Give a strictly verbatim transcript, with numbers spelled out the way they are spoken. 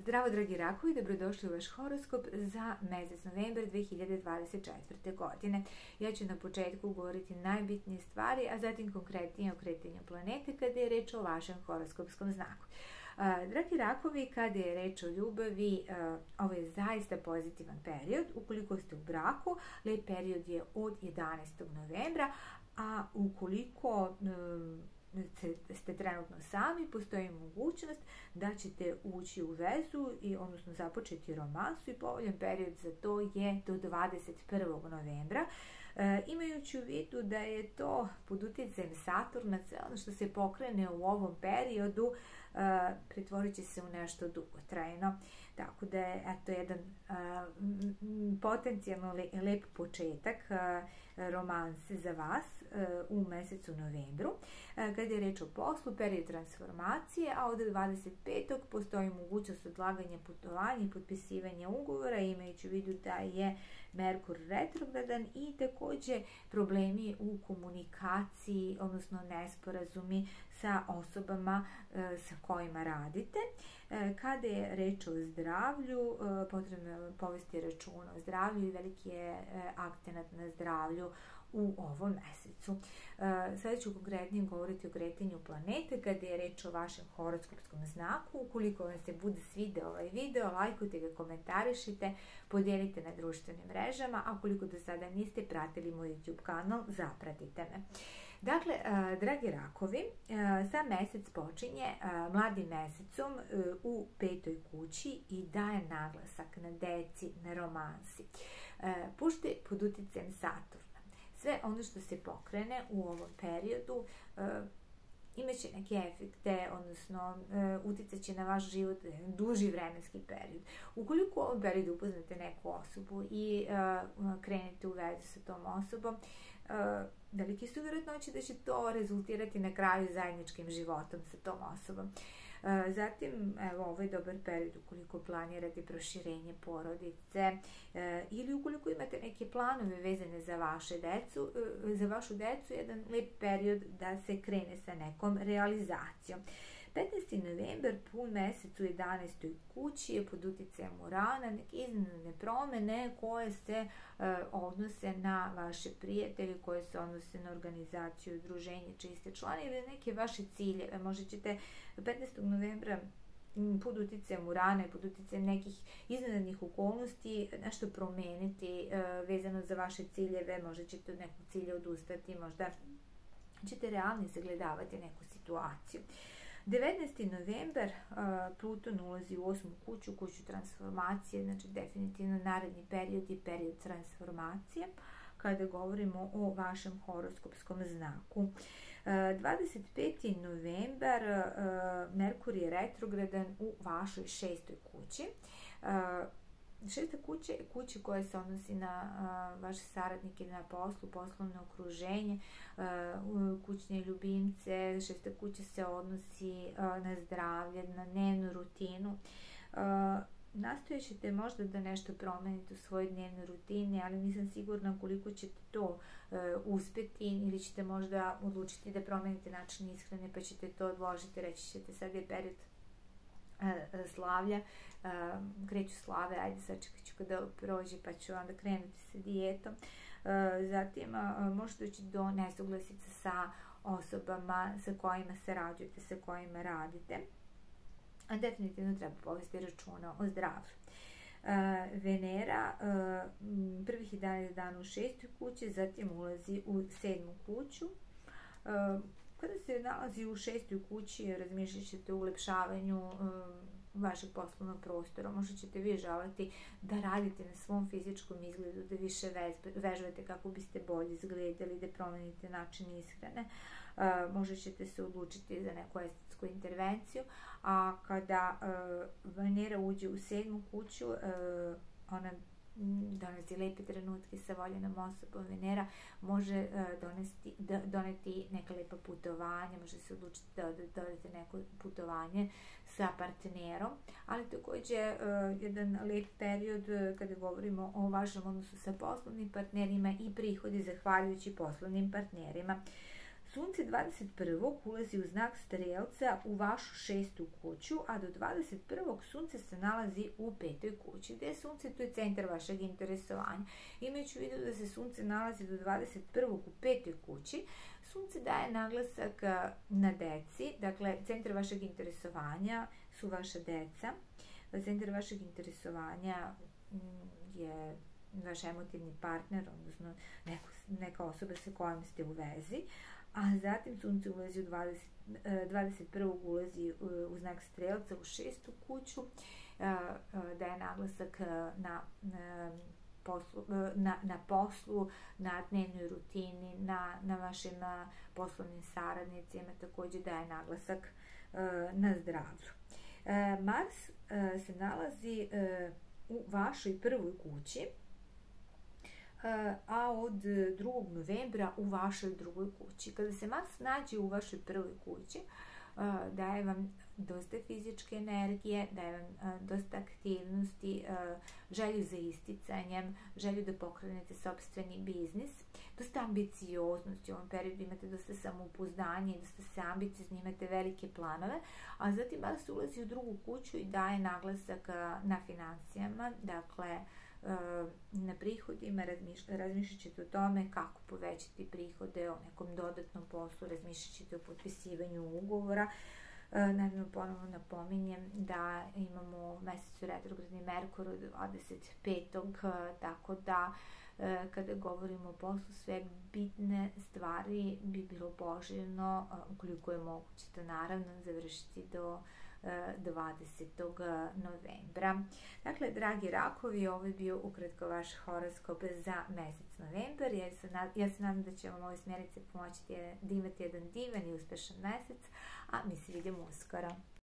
Zdravo dragi rakovi, dobrodošli u vaš horoskop za mesec novembar dve hiljade dvadeset četvrte. godine. Ja ću na početku govoriti najbitnije stvari, a zatim konkretnije o kretanju planete kada je reč o vašem horoskopskom znaku. Dragi rakovi, kada je reč o ljubavi, ovo je zaista pozitivan period. Ukoliko ste u braku, lep period je od jedanaestog novembra, a ukoliko ste trenutno sami, postoji mogućnost da ćete ući u vezu i odnosno započeti romansu i povoljan period za to je do dvadeset prvog novembra. E, imajući u vidu da je to pod utjecajem Saturna, sve ono što se pokrene u ovom periodu e, pretvorit će se u nešto dugotrajno. Tako da je eto jedan a, m, potencijalno le, lep početak a, romanse za vas a, u mesecu novembru. A, kada je reč o poslu, period transformacije, a od dvadeset petog postoji mogućnost odlaganja putovanja i potpisivanja ugovora, imajući u vidu da je Merkur retrogradan i također problemi u komunikaciji, odnosno nesporazumi sa osobama e, sa kojima radite. E, kada je reč o zdravlju, e, potrebno je povesti računa o zdravlju i veliki je e, akcenat na zdravlju u ovom mesecu. E, sada ću konkretnije govoriti o kretanju planete kada je reč o vašem horoskopskom znaku. Ukoliko vam se bude svideo ovaj video, lajkujte ga, komentarišite, podijelite na društvenim mrežama, a ukoliko do sada niste pratili moj YouTube kanal, zapratite me. Dakle, dragi rakovi, sam mesec počinje mladim mesecom u petoj kući i daje naglasak na deci, na romansi. Pošto je pod utjecajem Saturna, sve ono što se pokrene u ovom periodu imaće neke efekte, odnosno utjecat će na vaš život duži vremenski period. Ukoliko u ovom periodu upoznate neku osobu i krenete u vezu sa tom osobom, velike su vjerojatnoće da će to rezultirati na kraju zajedničkim životom sa tom osobom. Zatim, evo, ovo je dobar period ukoliko planirate proširenje porodice ili ukoliko imate neke planove vezane za vaše decu, za vašu decu, jedan lep period da se krene sa nekom realizacijom. petnaesti novembar, pun mesec u jedanaestoj kući je pod utjecajem Urana, neke iznenadne promjene koje se uh, odnose na vaše prijatelje, koje se odnose na organizaciju, udruženje, čiji ste člani ili neke vaše ciljeve. Možda ćete petnaestog novembra pod utjecajem Urana i pod utjecajem nekih iznenadnih okolnosti nešto promeniti uh, vezano za vaše ciljeve. Možda ćete od nekog cilja odustati, možda ćete realno sagledavati neku situaciju. devetnaesti novembar Pluton ulazi u osmu kuću, kuću transformacije, znači definitivno naredni period i period transformacije kada govorimo o vašem horoskopskom znaku. dvadeset peti novembar Merkur je retrogradan u vašoj šestoj kući. Šesta kuća je kuća koja se odnosi na a, vaše saradnike na poslu, poslovno okruženje, a, kućne ljubimce. Šesta kuća se odnosi a, na zdravlje, na dnevnu rutinu. Nastojat ćete možda da nešto promenite u svojoj dnevnoj rutini, ali nisam sigurna koliko ćete to e, uspjeti, ili ćete možda odlučiti da promenite način ishrane pa ćete to odložiti, reći ćete sad je period slavlja, kreću slave, ajde sačekat ću kada prođe pa ću onda krenuti sa dijetom. Zatim može doći do nesuglasica sa osobama sa kojima se rađujete, sa kojima radite. A definitivno treba povesti računa o zdravlju. Venera prvih jedanaest dana u šestoj kući, zatim ulazi u sedmu kuću. Kada se nalazi u šestoj kući, razmišljat ćete o ulepšavanju um, vašeg poslovnog prostora. Možda ćete vi želiti da radite na svom fizičkom izgledu, da više vežbate kako biste bolje izgledali, da promenite način ishrane. Uh, možda ćete se odlučiti za neku estetsku intervenciju, a kada uh, Venera uđe u sedmu kuću, uh, ona donosi lepe trenutke sa voljenom osobom. Venera može uh, donesti, do, doneti neka lepa putovanja, može se odlučiti da odete neko putovanje sa partnerom, ali također uh, jedan lep period uh, kada govorimo o vašem odnosu sa poslovnim partnerima i prihodi zahvaljujući poslovnim partnerima. Sunce dvadeset prvog ulazi u znak Strelca u vašu šestu kuću, a do dvadeset prvog Sunce se nalazi u petoj kući. Gde je Sunce? Tu je centar vašeg interesovanja. Imajući u vidu da se Sunce nalazi do dvadeset prvog u petoj kući, Sunce daje naglasak na deci, dakle, centar vašeg interesovanja su vaša deca, centar vašeg interesovanja je vaš emotivni partner, odnosno neko, neka osoba sa kojom ste u vezi, a zatim Sunce ulazi u dvadeset, dvadeset prvog ulazi u znak Strelca u šestu kuću, daje naglasak na, na Poslu, na, na poslu, na dnevnoj rutini, na, na vašim poslovnim saradnicima, takođe daje naglasak na zdravlju. Mars se nalazi u vašoj prvoj kući, a od drugog novembra u vašoj drugoj kući. Kada se Mars nađe u vašoj prvoj kući, daje vam dosta fizičke energije, daje vam dosta aktivnosti, želju za isticanjem, želju da pokrenete sopstveni biznis, dosta ambicioznosti. U ovom periodu imate dosta samopouzdanja i dosta se ambiciozni, imate velike planove, a zatim Mars ulazi u drugu kuću i daje naglasak na financijama, dakle, na prihodima, razmišljat ćete o tome kako povećati prihode, o nekom dodatnom poslu, razmišljat ćete o potpisivanju ugovora. Naravno, ponovno napominjem da imamo u mesecu retrogradni Merkur od dvadeset petog tako da kada govorimo o poslu, sve bitne stvari bi bilo poželjno, ukoliko je moguće, to naravno završiti do dvadesetog novembra. Dakle, dragi rakovi, ovo je bio ukratko vaš horoskop za mesec novembar. Ja se, ja se nadam da će vam ove smjerice pomoći da imate jedan divan i uspešan mesec, a mi se vidimo uskoro.